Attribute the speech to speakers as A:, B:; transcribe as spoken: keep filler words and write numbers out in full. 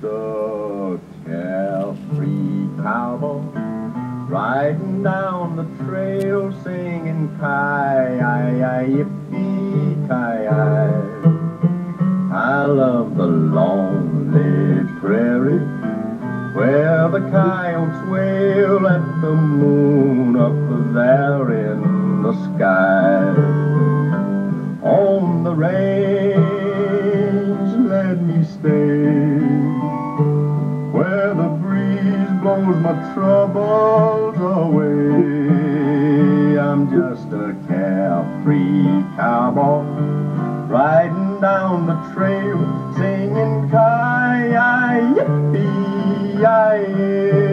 A: a carefree cowboy riding down the trail singing ki-yi-yi-yippee-ki-yi. I love the lonely prairie where the coyotes wail at the moon up there in the sky. On the range let me stay, where the breeze blows my troubles away. I'm just a carefree cowboy riding down the trail singing ki-yi-yippee-yi-yi.